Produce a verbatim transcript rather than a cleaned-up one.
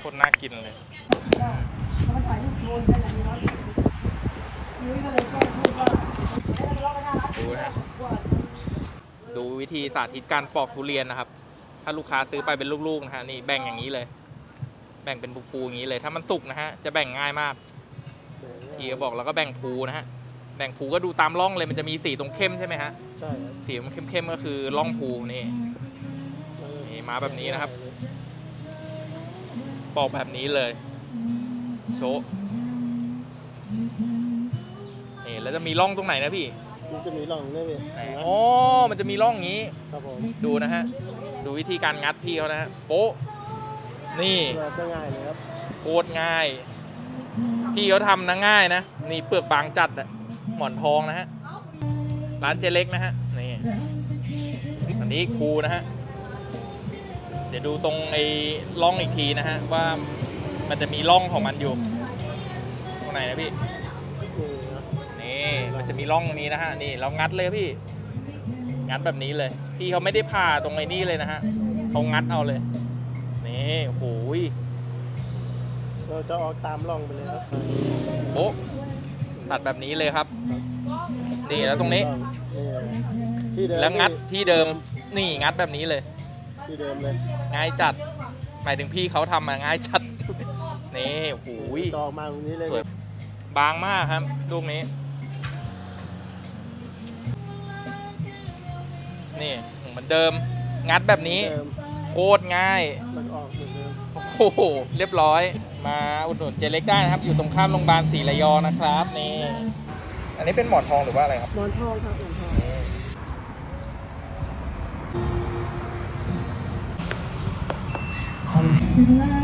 โคตรน่ากินเลยดูนะดูวิธีสาธิตการปอกทุเรียนนะครับถ้าลูกค้าซื้อไปเป็นลูกๆนะฮะนี่แบ่งอย่างนี้เลยแบ่งเป็นภูๆอย่างนี้เลยถ้ามันสุกนะฮะจะแบ่งง่ายมากพี่ก็บอกแล้วก็แบ่งภูนะฮะแบ่งภูก็ดูตามร่องเลยมันจะมีสีตรงเข้มใช่ไหมฮะใช่สีมันเข้มๆก็คือร่องภูนี่นี่มาแบบนี้นะครับปอกแบบนี้เลยโชว์นี่แล้วจะมีร่องตรงไหนนะพี่มันจะมีร่องนี่พี่อ๋อมันจะมีร่องอย่างนี้ครับผมดูนะฮะดูวิธีการงัดพี่เขานะฮะโป๊ะนี่จะง่ายเลยครับโคตรง่ายพี่เขาทำนะง่ายนะนี่เปลือกบางจัดอะหมอนทองนะฮะร้านเจเล็กนะฮะนี่อันนี้ครูนะฮะเดี๋ยวดูตรงไอ้ร่องอีกทีนะฮะว่ามันจะมีร่องของมันอยู่ตรงไหนนะพี่นี่มันจะมีร่องตรงนี้นะฮะนี่เรางัดเลยพี่งัดแบบนี้เลยพี่เขาไม่ได้ผ่าตรงไอ้นี่เลยนะฮะเขางัดเอาเลยนี่โอ้โหเราจะออกตามร่องไปเลยครับโอ้ตัดแบบนี้เลยครับนี่แล้วตรงนี้แล้วงัดที่เดิมนี่งัดแบบนี้เลยที่เดิมเลยง่ายจัดหมายถึงพี่เขาทำมาง่ายจัดนี่โอ้โหดอกมาตรงนี้เลยสวยบางมากครับลูกนี้นี่เหมือนเดิมงัดแบบนี้โคตรง่ายโอ้โหเรียบร้อยมาอุดหนุนเจเล็กได้นะครับอยู่ตรงข้ามโรงพยาบาลศรีระยองนะครับนี่อันนี้เป็นหมอนทองหรือว่าอะไรครับหมอนทองครับหมอนทอง